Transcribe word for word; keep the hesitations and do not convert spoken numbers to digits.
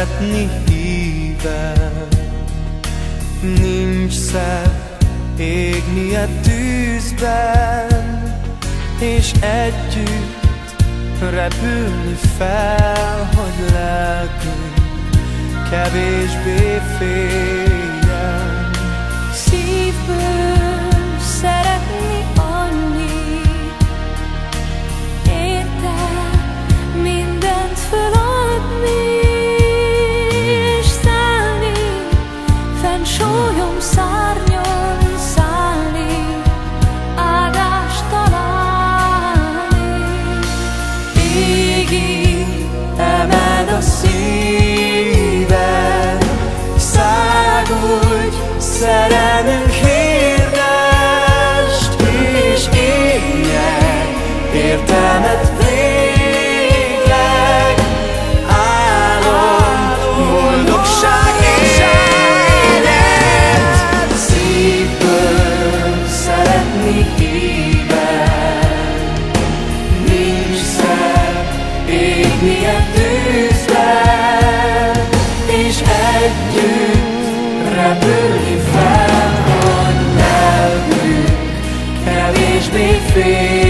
szeretni híven. Nincs szebb égni a tűzben, és együtt repülni fel, hogy lelkünk kevésbé féljen. Szívből szeretni annyit, érted, mindent föladni, és szállni, fenn sólyom szárnyon szállni, áldást találni. Égig emeld a szíved, szágulj, szerelmünk hirdest, és éljen értelmet végleg, álom, boldogság élet. Szívből szeretni híven, nincs szebb égni a tűzben, és együtt repülni fel, hogy lelkünk kevésbé fél.